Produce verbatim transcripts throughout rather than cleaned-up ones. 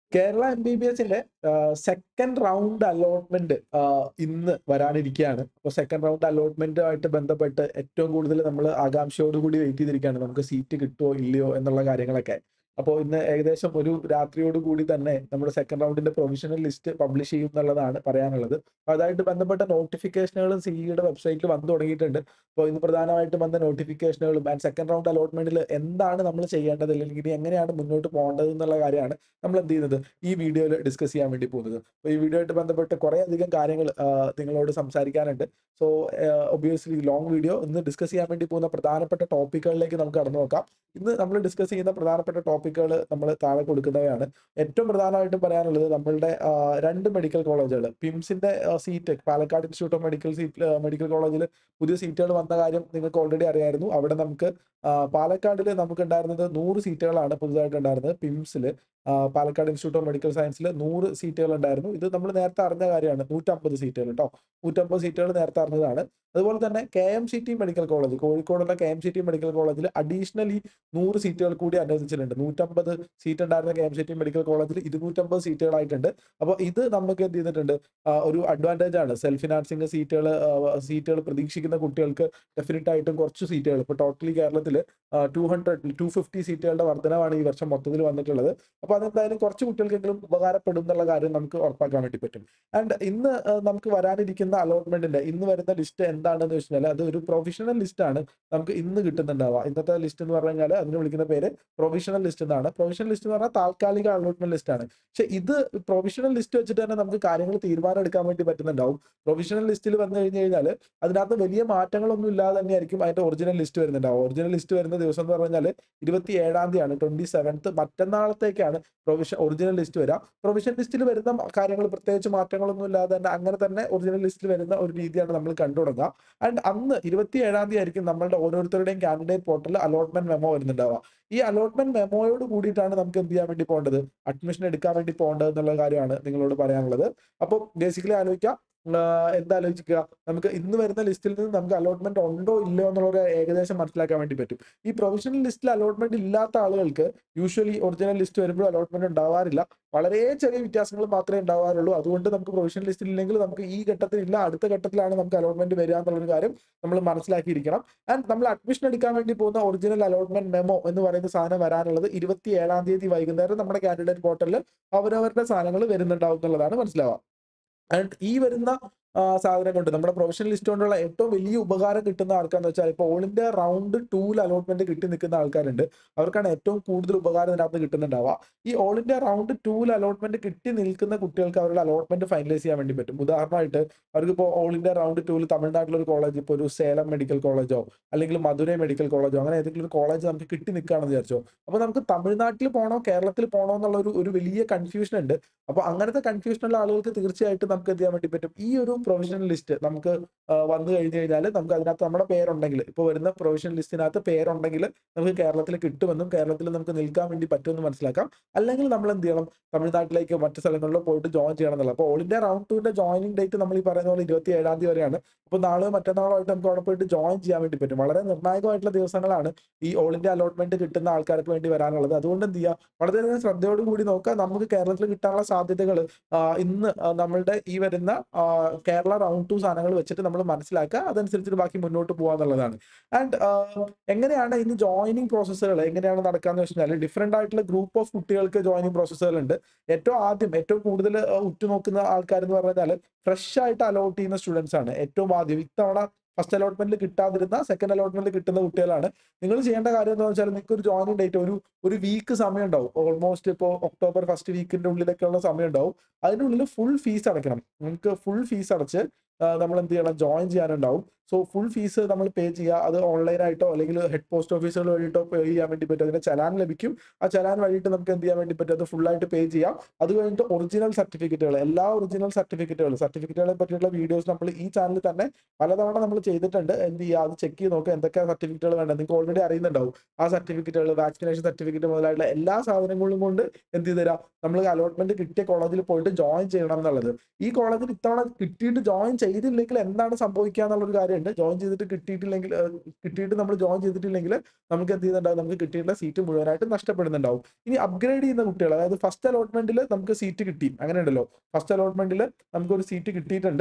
Kerala M B B എസിന്റെ second round allotment ഇന്ന് വരാനിരിക്കുകയാണ്. അപ്പോൾ സെക്കൻഡ് റൗണ്ട് അലോട്ട്മെന്റുമായിട്ട് ബന്ധപ്പെട്ട് ഏറ്റവും കൂടുതൽ നമ്മൾ ആകാംക്ഷയോടുകൂടി വെയിറ്റ് ചെയ്തിരിക്കുകയാണ്. നമുക്ക് സീറ്റ് കിട്ടുമോ ഇല്ലയോ എന്നുള്ള കാര്യങ്ങളൊക്കെ. അപ്പോൾ ഇന്ന് ഏകദേശം ഒരു രാത്രിയോട് കൂടി തന്നെ നമ്മുടെ സെക്കൻഡ് റൗണ്ടിന്റെ പ്രൊവിഷണൽ ലിസ്റ്റ് പബ്ലിഷ് ചെയ്യും എന്നുള്ളതാണ് പറയാനുള്ളത്. അപ്പോൾ അതുമായിട്ട് ബന്ധപ്പെട്ട നോട്ടിഫിക്കേഷനുകളും സിഇയുടെ വെബ്സൈറ്റിൽ വന്നു തുടങ്ങിയിട്ടുണ്ട്. അപ്പോൾ ഇന്ന് പ്രധാനമായിട്ടും വന്ന നോട്ടിഫിക്കേഷനുകളും ആൻഡ് സെക്കൻഡ് റൗണ്ട് അലോട്ട്മെന്റിൽ എന്താണ് നമ്മൾ ചെയ്യേണ്ടത്, അല്ലെങ്കിൽ ഇനി എങ്ങനെയാണ് മുന്നോട്ട് പോകേണ്ടത് എന്നുള്ള കാര്യമാണ് നമ്മൾ എന്ത് ചെയ്യുന്നത് ഈ വീഡിയോയിൽ ഡിസ്കസ് ചെയ്യാൻ വേണ്ടി പോകുന്നത്. അപ്പോൾ ഈ വീഡിയോ ആയിട്ട് ബന്ധപ്പെട്ട് കുറേ അധികം കാര്യങ്ങൾ നിങ്ങളോട് സംസാരിക്കാനുണ്ട്. So obviously long video. ഇന്ന് ഡിസ്കസ് ചെയ്യാൻ വേണ്ടി പോകുന്ന പ്രധാനപ്പെട്ട ടോപ്പിക്കുകളിലേക്ക് നമുക്ക് കടന്നു നോക്കാം. ഇന്ന് നമ്മൾ ഡിസ്കസ് ചെയ്യുന്ന പ്രധാനപ്പെട്ട ടോപ്പിക്കുകൾ നമ്മൾ താഴെ കൊടുക്കുന്നവയാണ്. ഏറ്റവും പ്രധാനമായിട്ടും പറയാനുള്ളത് നമ്മളുടെ രണ്ട് മെഡിക്കൽ കോളേജുകൾ, പിംസിന്റെ seat Palakkad institute of medical seat medical കോളേജിൽ പുതിയ സീറ്റുകൾ വന്ന കാര്യം നിങ്ങൾക്ക് ഓൾറെഡി അറിയായിരുന്നു. അവിടെ നമുക്ക് പാലക്കാടിൽ നമുക്ക് ഉണ്ടായിരുന്നത് നൂറ് സീറ്റുകളാണ് പുതുതായിട്ട് ഉണ്ടായിരുന്നത്. പിംസിൽ പാലക്കാട് ഇൻസ്റ്റിറ്റ്യൂട്ട് ഓഫ് മെഡിക്കൽ സയൻസിൽ നൂറ് സീറ്റുകൾ ഉണ്ടായിരുന്നു. ഇത് നമ്മൾ നേരത്തെ അറിഞ്ഞ കാര്യമാണ്. നൂറ്റമ്പത് സീറ്റുകൾ കേട്ടോ, നൂറ്റമ്പത് സീറ്റുകൾ നേരത്തെ അറിഞ്ഞതാണ്. അതുപോലെ തന്നെ K M C T medical college, കോഴിക്കോടുള്ള K M C T medical കോളേജിൽ അഡീഷണലി നൂറ് സീറ്റുകൾ കൂടി അനുവദിച്ചിട്ടുണ്ട്. നൂറ്റമ്പത് സീറ്റ് ഉണ്ടായിരുന്ന K M C T medical കോളേജിൽ ഇരുന്നൂറ്റമ്പത് സീറ്റുകളായിട്ടുണ്ട്. അപ്പോൾ ഇത് നമുക്ക് എന്ത് ചെയ്തിട്ടുണ്ട്, ഒരു അഡ്വാൻറ്റേജ് ആണ്. സെൽഫ് ഫിനാൻസിങ് സീറ്റുകൾ സീറ്റുകൾ പ്രതീക്ഷിക്കുന്ന കുട്ടികൾക്ക് ഡെഫിനറ്റ് ആയിട്ടും കുറച്ച് സീറ്റുകൾ, ഇപ്പോൾ ടോട്ടലി കേരളത്തിൽ ടു ഹൺഡ്രഡ് ടു ഫിഫ്റ്റി സീറ്റുകളുടെ വർധനമാണ് ഈ വർഷം മൊത്തത്തിൽ വന്നിട്ടുള്ളത്. അപ്പോൾ അതെന്തായാലും കുറച്ച് കുട്ടികൾക്കെങ്കിലും ഉപകാരപ്പെടും എന്നുള്ള കാര്യം നമുക്ക് ഉറപ്പാക്കാൻ വേണ്ടി പറ്റും. ആൻഡ് ഇന്ന് നമുക്ക് വരാനിരിക്കുന്ന അലോട്ട്മെന്റിന്റെ ഇന്ന് വരുന്ന ലിസ്റ്റ് എന്താണെന്ന് വെച്ചാൽ അത് ഒരു പ്രൊവിഷണൽ ലിസ്റ്റ് ആണ് നമുക്ക് ഇന്ന് കിട്ടുന്നുണ്ടാവുക. ഇന്നത്തെ ലിസ്റ്റ് എന്ന് പറഞ്ഞു കഴിഞ്ഞാൽ അതിന് വിളിക്കുന്ന പേര് പ്രൊവിഷണൽ ലിസ്റ്റ് എന്നാണ്. പ്രൊവിഷണൽ ലിസ്റ്റ് എന്ന് പറഞ്ഞാൽ താൽക്കാലിക അലോട്ട്മെന്റ് ലിസ്റ്റ് ആണ്. പക്ഷെ ഇത് പ്രൊവിഷണൽ ലിസ്റ്റ് വെച്ചിട്ട് തന്നെ നമുക്ക് കാര്യങ്ങൾ തീരുമാനം എടുക്കാൻ വേണ്ടി പറ്റുന്നുണ്ടാവും. പ്രൊവിഷണൽ ലിസ്റ്റിൽ വന്നു കഴിഞ്ഞ് കഴിഞ്ഞാൽ അതിനകത്ത് വലിയ മാറ്റങ്ങളൊന്നും ഇല്ലാതെ തന്നെയായിരിക്കും അതിന്റെ ഒറിജിനൽ ലിസ്റ്റ് വരുന്നുണ്ടാവും. ഒറിജിനൽ ലിസ്റ്റ് വരുന്ന ദിവസം എന്ന് പറഞ്ഞാൽ ഇരുപത്തി ഏഴാം തീയതിയാണ്, ട്വന്റി സെവൻത്ത് മറ്റന്നാളത്തേക്കാണ് പ്രൊവിഷൻ ഒറിജിനൽ ലിസ്റ്റ് വരാം. പ്രൊവിഷൻ ലിസ്റ്റിൽ വരുന്ന കാര്യങ്ങൾ പ്രത്യേകിച്ച് മാറ്റങ്ങളൊന്നും ഇല്ലാതെ തന്നെ അങ്ങനെ തന്നെ ഒറിജിനൽ ലിസ്റ്റിൽ വരുന്ന ഒരു രീതിയാണ് നമ്മൾ കണ്ടു തുടങ്ങുക. ആൻഡ് അന്ന് ഇരുപത്തി ഏഴാം തീയതി ആയിരിക്കും നമ്മളുടെ ഓരോരുത്തരുടെയും കാൻഡിഡേറ്റ് പോർട്ടലിൽ അലോട്ട്മെന്റ് മെമ്മോ വരുന്നുണ്ടാവുക. ഈ അലോട്ട്മെന്റ് മെമ്മോയോട് കൂടിയിട്ടാണ് നമുക്ക് എന്ത് ചെയ്യാൻ വേണ്ടി പോകേണ്ടത്, അഡ്മിഷൻ എടുക്കാൻ വേണ്ടി പോകേണ്ടത് എന്നുള്ള കാര്യമാണ് നിങ്ങളോട് പറയാനുള്ളത്. അപ്പോൾ ബേസിക്കലി ആലോചിക്കുക, എന്താ ആലോചിക്കുക, നമുക്ക് ഇന്ന് വരുന്ന ലിസ്റ്റിൽ നിന്ന് നമുക്ക് അലോട്ട്മെന്റ് ഉണ്ടോ ഇല്ലയോ എന്നുള്ളൊരു ഏകദേശം മനസ്സിലാക്കാൻ വേണ്ടി പറ്റും. ഈ പ്രൊവിഷണൽ ലിസ്റ്റിൽ അലോട്ട്മെന്റ് ഇല്ലാത്ത ആളുകൾക്ക് യൂഷ്വലി ഒറിജിനൽ ലിസ്റ്റ് വരുമ്പോൾ അലോട്ട്മെന്റ് ഉണ്ടാവാറില്ല. വളരെ ചെറിയ വ്യത്യാസങ്ങൾ മാത്രമേ ഉണ്ടാവാറുള്ളൂ. അതുകൊണ്ട് നമുക്ക് പ്രൊവിഷണൽ ലിസ്റ്റിൽ ഇല്ലെങ്കിൽ നമുക്ക് ഈ ഘട്ടത്തിൽ ഇല്ല, അടുത്ത ഘട്ടത്തിലാണ് നമുക്ക് അലോട്ട്മെന്റ് വരിക എന്നുള്ളൊരു കാര്യം നമ്മൾ മനസ്സിലാക്കിയിരിക്കണം. ആൻഡ് നമ്മൾ അഡ്മിഷൻ എടുക്കാൻ വേണ്ടി പോകുന്ന ഒറിജിനൽ അലോട്ട്മെന്റ് മെമ്മോ എന്ന് പറയുന്ന സാധനം വരാനുള്ളത് ഇരുപത്തി ഏഴാം തീയതി വൈകുന്നേരം നമ്മുടെ കാൻഡിഡേറ്റ് പോർട്ടലിൽ അവരവരുടെ സാധനങ്ങൾ വരുന്നുണ്ടാവും എന്നുള്ളതാണ് മനസ്സിലാവുക. ആൻഡ് ഈ വരുന്ന സാധനം കൊണ്ട് നമ്മുടെ പ്രൊഫഷണൽ ലിസ്റ്റ് കൊണ്ടുള്ള ഏറ്റവും വലിയ ഉപകാരം കിട്ടുന്ന ആൾക്കാരെന്ന് വെച്ചാൽ ഇപ്പോൾ ഓൾ ഇന്ത്യ റൗണ്ട് ടൂവിൽ അലോട്ട്മെന്റ് കിട്ടി നിൽക്കുന്ന ആൾക്കാരുണ്ട്. അവർക്കാണ് ഏറ്റവും കൂടുതൽ ഉപകാരം ഇതിനകത്ത് കിട്ടുന്നുണ്ടാവുക. ഈ ഓൾ ഇന്ത്യ റൗണ്ട് ടൂവിൽ അലോട്ട്മെന്റ് കിട്ടി നിൽക്കുന്ന കുട്ടികൾക്ക് അവരുടെ അലോട്ട്മെന്റ് ഫൈനലൈസ് ചെയ്യാൻ വേണ്ടി പറ്റും. ഉദാഹരണമായിട്ട് അവർക്ക് ഇപ്പോൾ ഓൾ ഇന്ത്യ റൗണ്ട് ടൂവിൽ തമിഴ്നാട്ടിലൊരു കോളേജ്, ഇപ്പോൾ ഒരു സേലം മെഡിക്കൽ കോളേജോ അല്ലെങ്കിൽ മധുരൈ മെഡിക്കൽ കോളേജോ അങ്ങനെ ഏതെങ്കിലും ഒരു കോളേജ് നമുക്ക് കിട്ടി നിൽക്കുകയാണെന്ന് വിചാരിച്ചോ. അപ്പോൾ നമുക്ക് തമിഴ്നാട്ടിൽ പോകണോ കേരളത്തിൽ പോകണോ എന്നുള്ള ഒരു ഒരു വലിയ കൺഫ്യൂഷൻ ഉണ്ട്. അപ്പോൾ അങ്ങനത്തെ കൺഫ്യൂഷനുള്ള ആളുകൾക്ക് തീർച്ചയായിട്ടും നമുക്ക് എന്ത് ചെയ്യാൻ വേണ്ടി പറ്റും, ഈ ഒരു പ്രൊവിഷണൽ ലിസ്റ്റ് നമുക്ക് വന്നു കഴിഞ്ഞു കഴിഞ്ഞാൽ നമുക്ക് അതിനകത്ത് നമ്മുടെ പേരുണ്ടെങ്കിൽ, ഇപ്പോൾ വരുന്ന പ്രൊവിഷണൽ ലിസ്റ്റിനകത്ത് പേരുണ്ടെങ്കിൽ നമുക്ക് കേരളത്തിൽ കിട്ടുമെന്നും കേരളത്തിൽ നമുക്ക് നിൽക്കാൻ വേണ്ടി പറ്റുമെന്ന് മനസ്സിലാക്കാം. അല്ലെങ്കിൽ നമ്മൾ എന്ത് ചെയ്യണം, തമിഴ്നാട്ടിലേക്ക് മറ്റു സ്ഥലങ്ങളിലോ പോയിട്ട് ജോയിൻ ചെയ്യണം എന്നുള്ളത്. അപ്പോൾ ഓൾ ഇന്ത്യ റൗണ്ട് ടൂവിന്റെ ജോയിനിങ് ഡേറ്റ് നമ്മൾ ഈ പറയുന്ന പോലെ ഇരുപത്തി ഏഴാം തീയതി വരെയാണ്. അപ്പോൾ നാളെയോ മറ്റന്നാളോ ആയിട്ട് നമുക്ക് അവിടെ പോയിട്ട് ജോയിൻ ചെയ്യാൻ വേണ്ടി പറ്റും. വളരെ നിർണായകമായിട്ടുള്ള ദിവസങ്ങളാണ് ഈ ഓൾ ഇന്ത്യ അലോട്ട്മെന്റ് കിട്ടുന്ന ആൾക്കാർക്ക് വേണ്ടി വരാനുള്ളത്. അതുകൊണ്ട് എന്ത് ചെയ്യുക, വളരെയധികം ശ്രദ്ധയോടുകൂടി നോക്കുക. നമുക്ക് കേരളത്തിൽ കിട്ടാനുള്ള സാധ്യതകൾ ഇന്ന് നമ്മളുടെ ഈ വരുന്ന കേരള റൗണ്ട് ടു സാധനങ്ങൾ വെച്ചിട്ട് നമ്മൾ മനസ്സിലാക്കുക. അതനുസരിച്ചിട്ട് ബാക്കി മുന്നോട്ട് പോകുക എന്നുള്ളതാണ്. ആൻഡ് എങ്ങനെയാണ് ഇനി ജോയിനിങ് പ്രോസസ്സുകൾ എങ്ങനെയാണ് നടക്കാന്ന് വെച്ചാൽ ഡിഫറെന്റ് ആയിട്ടുള്ള ഗ്രൂപ്പ് ഓഫ് കുട്ടികൾക്ക് ജോയിനിങ് പ്രോസസ്സുകൾ ഉണ്ട്. ഏറ്റവും ആദ്യം ഏറ്റവും കൂടുതൽ ഉറ്റുനോക്കുന്ന ആൾക്കാർ എന്ന് പറഞ്ഞാൽ ഫ്രഷ് ആയിട്ട് അലോട്ട് ചെയ്യുന്ന സ്റ്റുഡൻസ് ആണ്. ഏറ്റവും ആദ്യം ഇത്തവണ ഫസ്റ്റ് അലോട്ട്മെന്റിൽ കിട്ടാതിരുന്ന സെക്കൻഡ് അലോട്ട്മെന്റിൽ കിട്ടുന്ന കുട്ടികളാണ്. നിങ്ങൾ ചെയ്യേണ്ട കാര്യം എന്താണെന്ന് വെച്ചാൽ നിങ്ങൾക്ക് ഒരു ജോയിനിങ് ഡേറ്റ് ഒരു ഒരു വീക്ക് സമയം ഉണ്ടാവും. ഓൾമോസ്റ്റ് ഇപ്പോൾ ഒക്ടോബർ ഫസ്റ്റ് വീക്കിന്റെ ഉള്ളിലൊക്കെയുള്ള സമയം ഉണ്ടാവും. അതിനുള്ളിൽ ഫുൾ ഫീസ് അടയ്ക്കണം. നിങ്ങൾക്ക് ഫുൾ ഫീസ് അടച്ച് നമ്മൾ എന്ത് ചെയ്യണം, ജോയിൻ ചെയ്യാനുണ്ടാവും. സോ ഫുൾ ഫീസ് നമ്മൾ പേ ചെയ്യുക. അത് ഓൺലൈനായിട്ടോ അല്ലെങ്കിൽ ഹെഡ് പോസ്റ്റ് ഓഫീസുകൾ വഴിയിട്ടോ പേ ചെയ്യാൻ വേണ്ടി പറ്റും. അതിന് ചലാൻ ലഭിക്കും. ആ ചലാൻ വഴിയിട്ട് നമുക്ക് എന്ത് ചെയ്യാൻ വേണ്ടി പറ്റും, അത് ഫുള്ളായിട്ട് പേ ചെയ്യാം. അത് കഴിഞ്ഞിട്ട് ഒറിജിനൽ സർട്ടിഫിക്കറ്റുകൾ, എല്ലാ ഒറിജിനൽ സർട്ടിഫിക്കറ്റുകൾ സർട്ടിഫിക്കറ്റുകളെ പറ്റിയുള്ള വീഡിയോസ് നമ്മൾ ഈ ചാനലിൽ തന്നെ പലതവണ നമ്മൾ ചെയ്തിട്ടുണ്ട്. എന്ത് ചെയ്യുക, അത് ചെക്ക് ചെയ്ത് നോക്കുക എന്തൊക്കെ സർട്ടിഫിക്കറ്റുകൾ വേണ്ടത് നിങ്ങൾക്ക് ഓൾറെഡി അറിയുന്നുണ്ടാവും. ആ സർട്ടിഫിക്കറ്റുകൾ, വാക്സിനേഷൻ സർട്ടിഫിക്കറ്റ് മുതലായിട്ടുള്ള എല്ലാ സാധനങ്ങളും കൊണ്ട് എന്ത് ചെയ്ത് തരാം, നമ്മൾ അലോട്ട്മെന്റ് കിട്ടിയ കോളേജിൽ പോയിട്ട് ജോയിൻ ചെയ്യണം എന്നുള്ളത്. ഈ കോളേജിൽ ഇത്തവണ കിട്ടിയിട്ട് ജോയിൻ ചെയ്തില്ലെങ്കിൽ എന്താണ് സംഭവിക്കുക എന്നുള്ളൊരു കാര്യം ആൾക്കാരുണ്ട്. ജോയിൻ ചെയ്തിട്ട് കിട്ടിയിട്ടില്ലെങ്കിൽ കിട്ടിയിട്ട് നമ്മൾ ജോയിൻ ചെയ്തിട്ടില്ലെങ്കിൽ നമുക്ക് എന്ത് ചെയ്യുന്നുണ്ടാവും, നമുക്ക് കിട്ടിയിട്ടുള്ള സീറ്റ് മുഴുവനായിട്ട് നഷ്ടപ്പെടുന്നുണ്ടാവും. ഇനി അപ്ഗ്രേഡ് ചെയ്യുന്ന കുട്ടികൾ, അതായത് ഫസ്റ്റ് അലോട്ട്മെന്റിൽ നമുക്ക് സീറ്റ് കിട്ടി, അങ്ങനെ ഉണ്ടല്ലോ, ഫസ്റ്റ് അലോട്ട്മെന്റിൽ നമുക്കൊരു സീറ്റ് കിട്ടിയിട്ടുണ്ട്.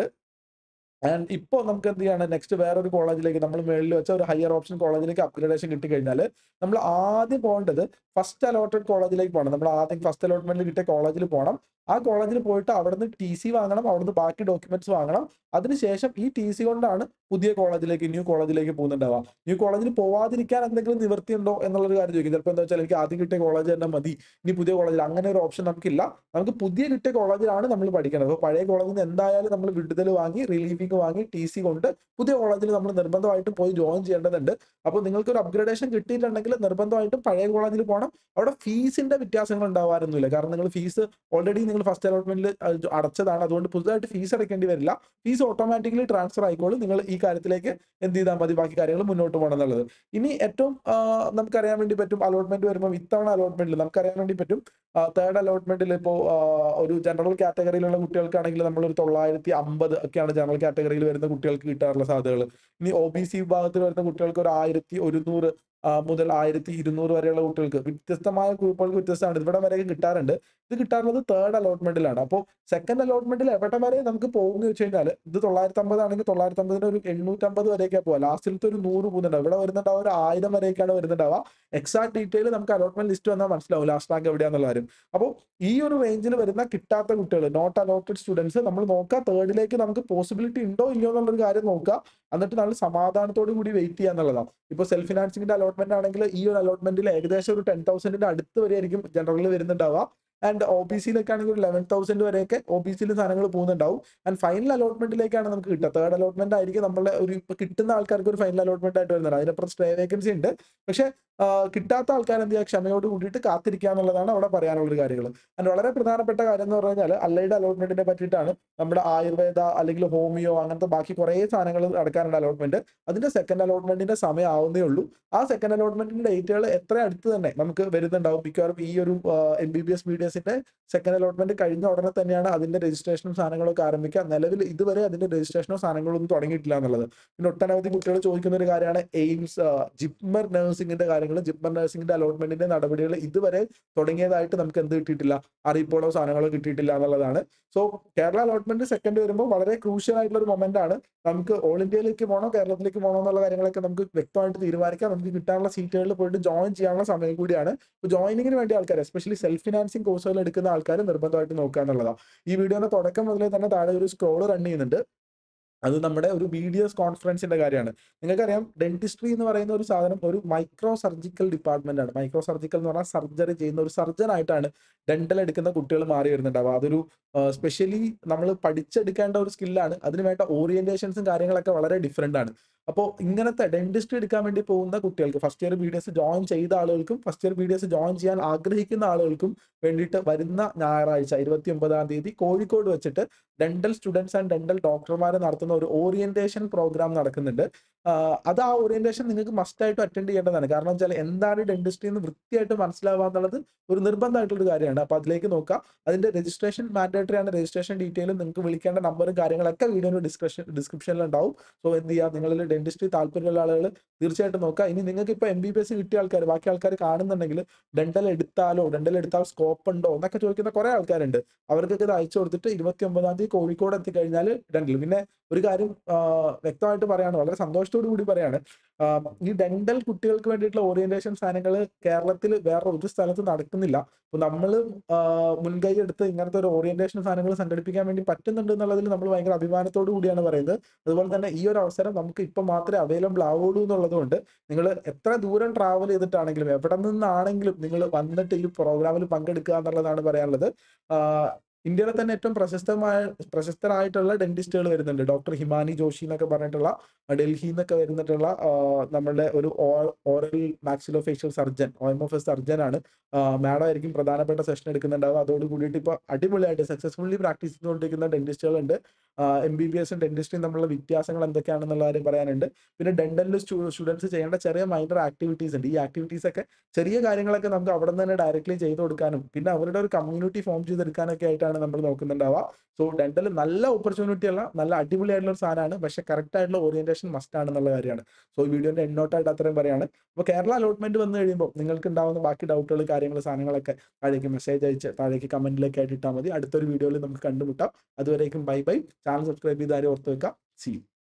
ആൻഡ് ഇപ്പോൾ നമുക്ക് എന്ത് ചെയ്യാണ്, നെക്സ്റ്റ് വേറൊരു കോളേജിലേക്ക് നമ്മൾ മേളിൽ വെച്ച ഒരു ഹയർ ഓപ്ഷൻ കോളേജിലേക്ക് അപ്ഗ്രേഡേഷൻ കിട്ടിക്കഴിഞ്ഞാൽ നമ്മൾ ആദ്യം പോകേണ്ടത് ഫസ്റ്റ് അലോട്ടഡ് കോളേജിലേക്ക് പോകണം. നമ്മൾ ആദ്യം ഫസ്റ്റ് അലോട്ട്മെന്റിൽ കിട്ടിയ കോളേജിൽ പോകണം. ആ കോളേജിൽ പോയിട്ട് അവിടുന്ന് ടി സി വാങ്ങണം, അവിടുന്ന് ബാക്കി ഡോക്യുമെന്റ്സ് വാങ്ങണം. അതിനുശേഷം ഈ ടി സി കൊണ്ടാണ് പുതിയ കോളേജിലേക്ക്, ന്യൂ കോളേജിലേക്ക് പോകുന്നുണ്ടാവുക. ന്യൂ കോളേജിൽ പോവാതിരിക്കാൻ എന്തെങ്കിലും നിവൃത്തിയുണ്ടോ എന്നുള്ളൊരു കാര്യം ചോദിക്കും. ചിലപ്പോൾ എന്താ വെച്ചാൽ എനിക്ക് ആദ്യം കിട്ടിയ കോളേജ് തന്നെ മതി, ഇനി പുതിയ കോളേജിൽ, അങ്ങനെ ഒരു ഓപ്ഷൻ നമുക്കില്ല. നമുക്ക് പുതിയ കിട്ടിയ കോളേജിലാണ് നമ്മൾ പഠിക്കുന്നത്. അപ്പോൾ പഴയ കോളേജിൽ നിന്ന് എന്തായാലും നമ്മൾ വിടുതൽ വാങ്ങി, റിലീവിംഗ് വാങ്ങി, ടി സി കൊണ്ട് പുതിയ കോളേജിൽ നമ്മൾ നിർബന്ധമായിട്ടും പോയി ജോയിൻ ചെയ്യേണ്ടതുണ്ട്. അപ്പോൾ നിങ്ങൾക്ക് ഒരു അപ്ഗ്രേഡേഷൻ കിട്ടിയിട്ടുണ്ടെങ്കിൽ നിർബന്ധമായിട്ടും പഴയ കോളേജിൽ പോകണം. അവിടെ ഫീസിന്റെ വ്യത്യാസങ്ങൾ ഉണ്ടാവാറൊന്നുമില്ല. കാരണം നിങ്ങൾ ഫീസ് ഓൾറെഡി നിങ്ങൾ ഫസ്റ്റ് അലോട്ട്മെന്റിൽ അടച്ചതാണ്. അതുകൊണ്ട് പുതുതായിട്ട് ഫീസ് അടയ്ക്കേണ്ടി വരില്ല. ഫീസ് ഓട്ടോമാറ്റിക്കലി ട്രാൻസ്ഫർ ആയിക്കോളും. നിങ്ങൾ ഈ കാര്യത്തിലേക്ക് എന്ത് ചെയ്താൽ മതി, ബാക്കി കാര്യങ്ങൾ മുന്നോട്ട് പോകണം എന്നുള്ളത്. ഇനി ഏറ്റവും നമുക്കറിയാൻ വേണ്ടി പറ്റും, അലോട്ട്മെന്റ് വരുമ്പോൾ ഇത്തവണ അലോട്ട്മെന്റിൽ നമുക്കറിയാൻ വേണ്ടി പറ്റും, തേർഡ് അലോട്ട്മെന്റിൽ ഇപ്പോൾ ഒരു ജനറൽ കാറ്റഗറിയിലുള്ള കുട്ടികൾക്കാണെങ്കിൽ നമ്മൾ ഒരു തൊള്ളായിരത്തി അമ്പത് ഒക്കെയാണ് ജനറൽ കാറ്റഗറിയിൽ വരുന്ന കുട്ടികൾക്ക് കിട്ടാറുള്ള സാധ്യതകൾ. ഇനി ഒ ബി സി വിഭാഗത്തിൽ വരുന്ന കുട്ടികൾക്ക് ഒരു ആയിരത്തി ഒരുന്നൂറ് മുതൽ ആയിരത്തി ഇരുന്നൂറ് വരെയുള്ള കുട്ടികൾക്ക്, വ്യത്യസ്തമായ ഗ്രൂപ്പുകൾക്ക് വ്യത്യസ്തമാണ്. ഇവിടെ വരെയൊക്കെ കിട്ടാറുണ്ട്. ഇത് കിട്ടാറുള്ളത് തേർഡ് അലോട്ട്മെന്റിലാണ്. അപ്പോൾ സെക്കൻഡ് അലോട്ട്മെന്റിൽ എവിടെ വരെ നമുക്ക് പോകുന്ന വെച്ച് കഴിഞ്ഞാൽ, ഇത് തൊള്ളായിരത്തി അമ്പത് ആണെങ്കിൽ തൊള്ളായിരത്തി അമ്പതിന് ഒരു എണ്ണൂറ്റമ്പത് വരെയൊക്കെ പോവാം. ലാസ്റ്റിലത്തെ ഒരു നൂറ് പോകുന്നുണ്ടാവും. ഇവിടെ വരുന്നുണ്ടാവും ഒരു ആയിരം വരെയൊക്കെയാണ് വരുന്നുണ്ടാവുക. എക്സാക്ട് ഡീറ്റെയിൽ നമുക്ക് അലോട്ട്മെന്റ് ലിസ്റ്റ് വന്നാൽ മനസ്സിലാവും ലാസ്റ്റ് റാങ്ക് എവിടെയാണെന്നുള്ള കാര്യം. അപ്പോൾ ഈ ഒരു റേഞ്ചിൽ വരുന്ന കിട്ടാത്ത കുട്ടികൾ, നോട്ട് അലോട്ടഡ് സ്റ്റുഡൻസ്, നമ്മൾ നോക്കുക തേർഡിലേക്ക് നമുക്ക് പോസിബിലിറ്റി ഉണ്ടോ ഇല്ലയോ എന്നുള്ളൊരു കാര്യം നോക്കുക. എന്നിട്ട് നമ്മൾ സമാധാനത്തോടു കൂടി വെയിറ്റ് ചെയ്യുക എന്നുള്ളതാണ്. ഇപ്പോൾ സെൽഫ് ഫിനാൻസിംഗിന്റെ അലോട്ട്മെന്റ് ആണെങ്കിൽ ഈ ഒരു അലോട്ട്മെന്റിൽ ഏകദേശം ഒരു ടെൻ തൗസൻഡിന്റെ അടുത്ത് വരെയായിരിക്കും ജനറലിൽ വരുന്നുണ്ടാവുക. ആൻഡ് ഒ ബി സിയിലൊക്കെ ആണെങ്കിൽ ഒരു ലെവൻ തൗസൻഡ് വരെയൊക്കെ ഒ ബി സിയിൽ സാധനങ്ങൾ പോകുന്നുണ്ടാവും. ആൻഡ് ഫൈനൽ അലോട്ട്മെന്റിലേക്കാണ് നമുക്ക് കിട്ടുക. തേർഡ് അലോട്ട്മെന്റ് ആയിരിക്കും നമ്മളെ ഒരു ഇപ്പൊ കിട്ടുന്ന ആൾക്കാർക്ക് ഒരു ഫൈനൽ അലോട്ട്മെന്റ് ആയിട്ട് വരുന്നത്. അതിനപ്പുറം സ്റ്റേ വേക്കൻസി ഉണ്ട്. പക്ഷെ കിട്ടാത്ത ആൾക്കാർ എന്ത് ചെയ്യുക, ക്ഷമയോട് കൂടിയിട്ട് കാത്തിരിക്കുക എന്നുള്ളതാണ് അവിടെ പറയാനുള്ള കാര്യങ്ങൾ. ആൻഡ് വളരെ പ്രധാനപ്പെട്ട കാര്യം എന്ന് പറഞ്ഞു കഴിഞ്ഞാൽ അല്ലൈഡ് അലോട്ട്മെന്റിനെ പറ്റിയിട്ടാണ്. നമ്മുടെ ആയുർവേദ അല്ലെങ്കിൽ ഹോമിയോ അങ്ങനത്തെ ബാക്കി കുറേ സാധനങ്ങൾ നടക്കാനുള്ള അലോട്ട്മെന്റ്. അതിന്റെ സെക്കൻഡ് അലോട്ട്മെന്റിന്റെ സമയം ആവുന്നേ ഉള്ളൂ. ആ സെക്കൻഡ് അലോട്ട്മെന്റിന്റെ ഡേറ്റുകൾ എത്ര അടുത്ത് തന്നെ നമുക്ക് വരുന്നുണ്ടാവും. മിക്കവാറും ഈ ഒരു M B B S B D എസിന്റെ സെക്കൻഡ് അലോട്ട്മെന്റ് കഴിഞ്ഞ ഉടനെ തന്നെയാണ് അതിന്റെ രജിസ്ട്രേഷനും സാധനങ്ങളൊക്കെ ആരംഭിക്കുക. നിലവിൽ ഇതുവരെ അതിന്റെ രജിസ്ട്രേഷനോ സാധനങ്ങളോ ഒന്നും തുടങ്ങിയിട്ടില്ല എന്നുള്ളത്. പിന്നെ ഒട്ടനവധി കുട്ടികൾ ചോദിക്കുന്ന ഒരു കാര്യമാണ് എയിംസ്, ജിപ്മർ നഴ്സിംഗിന്റെ കാര്യങ്ങൾ. ജിപ്മർ നഴ്സിംഗിന്റെ അലോട്ട്മെന്റിന്റെ നടപടികൾ ഇതുവരെ തുടങ്ങിയതായിട്ട് നമുക്ക് എന്ത് കിട്ടിയിട്ടില്ല, അറിയിപ്പോളോ സാധനങ്ങളോ കിട്ടിയിട്ടില്ല എന്നുള്ളതാണ്. സോ കേരള അലോട്ട്മെന്റ് സെക്കൻഡ് വരുമ്പോൾ വളരെ ക്രൂഷ്യൽ ആയിട്ടുള്ള ഒരു മൊമെന്റ് ആണ്. നമുക്ക് ഓൾ ഇന്ത്യയിലേക്ക് പോകണോ കേരളത്തിലേക്ക് പോകണോ എന്നുള്ള കാര്യങ്ങളൊക്കെ നമുക്ക് വ്യക്തമായിട്ട് തീരുമാനിക്കാം. നമുക്ക് കിട്ടാനുള്ള സീറ്റുകളിൽ പോയിട്ട് ജോയിൻ ചെയ്യാനുള്ള സമയം കൂടിയാണ്. ഇപ്പോൾ ജോയിനിങ്ങിന് വേണ്ടി ആൾക്കാർ, എസ്പെഷ്യലി സെൽഫ് ഫിനാൻസിംഗ് കോഴ്സുകൾ എടുക്കുന്ന ആൾക്കാർ നിർബന്ധമായിട്ട് നോക്കുക എന്നുള്ളതാണ്. ഈ വീഡിയോയുടെ തുടക്കം മുതലേ തന്നെ താഴെ ഒരു സ്ക്രോൾ റൺ ചെയ്യുന്നുണ്ട്. അത് നമ്മുടെ ഒരു ബി ഡി എസ് കോൺഫറൻസിന്റെ കാര്യമാണ്. നിങ്ങൾക്കറിയാം, ഡെന്റിസ്ട്രി എന്ന് പറയുന്ന ഒരു സാധനം ഒരു മൈക്രോ സർജിക്കൽ ഡിപ്പാർട്ട്മെന്റ് ആണ്. മൈക്രോ സർജിക്കൽ എന്ന് പറഞ്ഞാൽ സർജറി ചെയ്യുന്ന ഒരു സർജൻ ആയിട്ടാണ് ഡെന്റൽ എടുക്കുന്ന കുട്ടികൾ മാറി വരുന്നുണ്ടാവുക. അതൊരു സ്പെഷ്യലി നമ്മൾ പഠിച്ചെടുക്കേണ്ട ഒരു സ്കില്ലാണ്. അതിന് വേണ്ട ഓറിയന്റേഷൻസും കാര്യങ്ങളൊക്കെ വളരെ ഡിഫറെന്റ് ആണ്. അപ്പോൾ ഇങ്ങനത്തെ ഡെന്റിസ്ട്രി എടുക്കാൻ വേണ്ടി പോകുന്ന കുട്ടികൾക്ക്, first year B D S join ചെയ്ത ആളുകൾക്കും first year B D S join ചെയ്യാൻ ആഗ്രഹിക്കുന്ന ആളുകൾക്കും വേണ്ടിയിട്ട് വരുന്ന ഞായറാഴ്ച ഇരുപത്തി ഒമ്പതാം തീയതി കോഴിക്കോട് വെച്ചിട്ട് ഡെന്റൽ സ്റ്റുഡൻസ് ആൻഡ് ഡെന്റൽ ഡോക്ടർമാരെ നടത്തുന്ന ഒരു ഓറിയന്റേഷൻ പ്രോഗ്രാം നടക്കുന്നുണ്ട്. അത് ആ ഓറിയന്റേഷൻ നിങ്ങൾക്ക് മസ്റ്റ് ആയിട്ട് അറ്റൻഡ് ചെയ്യേണ്ടതാണ്. കാരണം വെച്ചാൽ എന്താണ് ഡെന്റിസ്ട്രി എന്ന് വൃത്തിയായിട്ട് മനസ്സിലാവുക എന്നുള്ളത് ഒരു നിർബന്ധമായിട്ടുള്ള ഒരു കാര്യമാണ്. അപ്പോൾ അതിലേക്ക് നോക്കുക. അതിന്റെ രജിസ്ട്രേഷൻ മാൻഡേറ്ററി ആണ്. രജിസ്ട്രേഷൻ ഡീറ്റെയിലും നിങ്ങൾക്ക് വിളിക്കേണ്ട നമ്പറും കാര്യങ്ങളൊക്കെ വീഡിയോയുടെ ഡിസ്ക്രിപ്ഷൻ ഡിസ്ക്രിപ്ഷനിൽ ഉണ്ടാവും. സോ എന്ത് ചെയ്യുക, നിങ്ങളിൽ ഡെന്റിസ്ട്രി താല്പര്യമുള്ള ആളുകൾ തീർച്ചയായിട്ടും നോക്കുക. ഇനി നിങ്ങൾക്ക് ഇപ്പോൾ എം ബി ബി എസ് കിട്ടിയ ആൾക്കാർ, ബാക്കി ആൾക്കാർ കാണുന്നുണ്ടെങ്കിൽ ഡെന്റൽ എടുത്താലോ, ഡെന്റൽ എടുത്താൽ സ്കോപ്പ് ഉണ്ടോ എന്നൊക്കെ ചോദിക്കുന്ന കുറെ ആൾക്കാരുണ്ട്. അവർക്കൊക്കെ ഇത് അയച്ചു കൊടുത്തിട്ട് ഇരുപത്തി ഒമ്പതാം തീയതി കോഴിക്കോട് എത്തിക്കഴിഞ്ഞാൽ ഡെന്റൽ. പിന്നെ ഒരു കാര്യം വ്യക്തമായിട്ട് പറയാണ്, വളരെ സന്തോഷത്തോടു കൂടി പറയാണ്, ഈ ഡെന്റൽ കുട്ടികൾക്ക് വേണ്ടിയിട്ടുള്ള ഓറിയന്റേഷൻ സാധനങ്ങൾ കേരളത്തിൽ വേറെ ഒരു സ്ഥലത്ത് നടക്കുന്നില്ല. അപ്പൊ നമ്മൾ മുൻകൈ എടുത്ത് ഇങ്ങനത്തെ ഒരു ഓറിയന്റേഷൻ സാധനങ്ങൾ സംഘടിപ്പിക്കാൻ വേണ്ടി പറ്റുന്നുണ്ട് എന്നുള്ളതിൽ നമ്മൾ ഭയങ്കര അഭിമാനത്തോടു കൂടിയാണ് പറയുന്നത്. അതുപോലെ തന്നെ ഈ ഒരു അവസരം നമുക്ക് ഇപ്പൊ മാത്രമേ അവൈലബിൾ ആവുള്ളൂ എന്നുള്ളത് കൊണ്ട് നിങ്ങൾ എത്ര ദൂരം ട്രാവൽ ചെയ്തിട്ടാണെങ്കിലും എവിടെ നിന്നാണെങ്കിലും നിങ്ങൾ വന്നിട്ട് ഈ പ്രോഗ്രാമിൽ പങ്കെടുക്കുക എന്നുള്ളതാണ് പറയാനുള്ളത്. ഇന്ത്യയിലെ തന്നെ ഏറ്റവും പ്രശസ്തമായ പ്രശസ്തരായിട്ടുള്ള ഡെന്റിസ്റ്റുകൾ വരുന്നുണ്ട്. ഡോക്ടർ ഹിമാനി ജോഷി എന്നൊക്കെ പറഞ്ഞിട്ടുള്ള ഡൽഹിയിൽ നിന്നൊക്കെ വരുന്നിട്ടുള്ള നമ്മളുടെ ഒരു oral maxillofacial surgeon, O M F S surgeon ആണ്. മാഡം ആയിരിക്കും പ്രധാനപ്പെട്ട സെഷൻ എടുക്കുന്നുണ്ടാവുക. അതോട് കൂടിയിട്ട് ഇപ്പോൾ അടിപൊളിയായിട്ട് സക്സസ്ഫുള്ളി പ്രാക്ടീസ് ചെയ്തുകൊണ്ടിരിക്കുന്ന ഡെന്റിസ്റ്റുകളുണ്ട്. എം ബി ബി എസും ഡെന്റിസ്ട്രിയും തമ്മിലുള്ള വ്യത്യാസങ്ങൾ എന്തൊക്കെയാണെന്നുള്ള കാര്യം പറയാനുണ്ട്. പിന്നെ ഡെന്റലിൽ സ്റ്റുഡൻസ് ചെയ്യേണ്ട ചെറിയ മൈനർ ആക്ടിവിറ്റീസ് ഉണ്ട്. ഈ ആക്ടിവിറ്റീസ് ഒക്കെ ചെറിയ കാര്യങ്ങളൊക്കെ നമുക്ക് അവിടെ നിന്ന് തന്നെ ഡയറക്റ്റ്ലി ചെയ്ത് കൊടുക്കാനും പിന്നെ അവരുടെ ഒരു കമ്മ്യൂണിറ്റി ഫോം ചെയ്തെടുക്കാനൊക്കെ ആയിട്ടാണ് ആയിരിക്കുമാണ് നമ്മൾ നോക്കുന്നുണ്ടാവുക. സോ ഡെന്റൽ നല്ല ഓപ്പർച്യൂണിറ്റി അല്ല, നല്ല അടിപൊളിയായിട്ടുള്ള ഒരു സാധനമാണ്, പക്ഷെ കറക്റ്റ് ആയിട്ടുള്ള ഓറിയന്റേഷൻ മസ്റ്റ് ആണെന്നുള്ള കാര്യമാണ്. സോ ഈ വീഡിയോന്റെ എൻഡോട്ടായിട്ട് അത്രയും പറയാണ്. അപ്പോൾ കേരള അലോട്ട്മെന്റ് വന്നു കഴിയുമ്പോൾ നിങ്ങൾക്ക് ഉണ്ടാവുന്ന ബാക്കി ഡൗട്ടുകൾ, കാര്യങ്ങൾ, സാധനങ്ങളൊക്കെ താഴേക്ക് മെസ്സേജ് അയച്ച് താഴേക്ക് കമന്റിലേക്ക് ആയിട്ട് ഇട്ടാൽ മതി. അടുത്തൊരു വീഡിയോയിൽ നമുക്ക് കണ്ടുമുട്ടാം. അതുവരേക്കും ബൈ ബൈ. ചാനൽ സബ്സ്ക്രൈബ് ചെയ്ത് ആരും ഓർത്ത് വെക്കാം. See U.